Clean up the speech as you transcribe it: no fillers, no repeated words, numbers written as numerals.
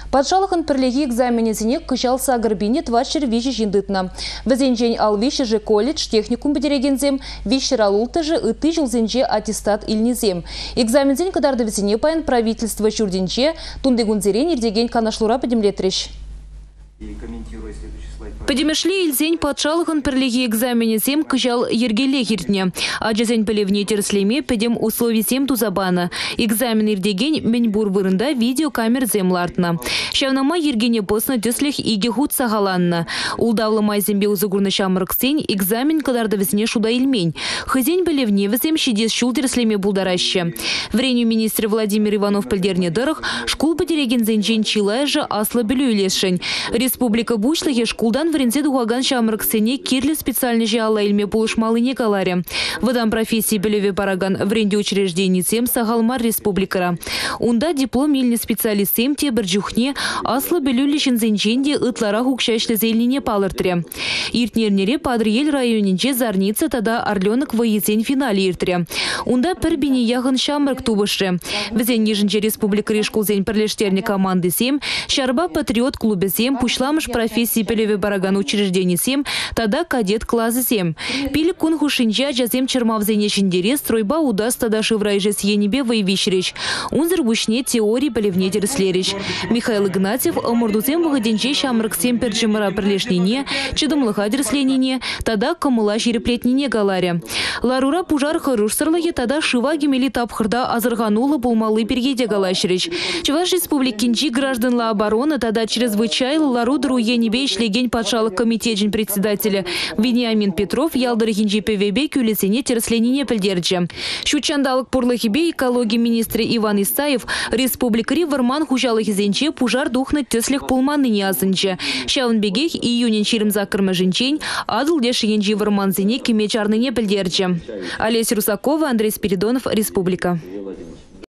Патшалықын пірлегі экзаменезіне күшалса агырбине твачыр виші жиндытна. Візенжен ал виші же колледж техникум бедерегензем, вишір алулты же ыты жылзенже аттестат илнезем. Экзамензен кадарды візіне паян правительство чурденче, тундегунзерен ердеген канашлура подемлетреш. Подемешли ильзень патшалықын пірлегі экзаменезем күшал ергеле хиртне. Аджазен пілевне терслеме педем условий сем тузабана. Экзамен ердеген меньбур вырында видеокамер землартна. Шавнама ергене посна төслех иге худ сағаланна. Улдавлы майзембе узыгурны шамырықсен экзамен кадарды візіне шуда илмень. Хызен пілевне візем шидес шул терслеме булдараще. Вреню министр Владимир Иванов пілдерне дырық, шкул бедереген зенжен чилая же аслы білу илешшен. Республика бушлығы шкулдан врензе дугаган шамырықсене кирлі специальный же алла илме полышмалы не каларе. Выдам профессии білеве параган вренде учреждений сем сағалмар республикара. Унда диплом илне специалист сем те бір жүхне аслы білу лишін зенженде ытлара хукшашлы зеліне палыртыре. Иртнернере Падриель районинче Зарница тада Орленок воезен финале иртіре. Унда пір біне яғын шамырық тубышы. Візен ежінче республика решкулзен пірлештерні команды сем, Шарба патриот клубе сем, пушламыш профессии білеве параган учреждений сем, тада кадет классы сем. Пили кун хушинча жазем чермавзене шиндере стройба удас тада шеврайже сьенебе воевищерич. Унзыр бушне теории білевне дерслерич. Михаил Игнатьев омурдузем вғаденче шамрық сем перджимара пірлешнене, чыдымлыға дерсленене, тада камыла жереплетнене галаре. Ларура пужар хырушсырлығы тада шыва гемели тапхырда азырғанулы болмалы пергеде галашерич. Чуваш республикинчи гражданла обороны тада чрезвычайлы ларудыру енебе ишлеген патшалық комитетжин председателя Вениамин Петров ялдырыхинчи ПВБ күлесене терсленене пілдерчі. Шучандалық пурлыхибе экология министрі Иван Исаев республикари варман хужалыхизенче пужар духны төслих пулманы не азынчы. Шаунбегех июнен чирим закырмы жинчень адыл дешігенчи варманзене кемечарныне пілдерчі. Олеся Русакова, Андрей Спиридонов, Республика.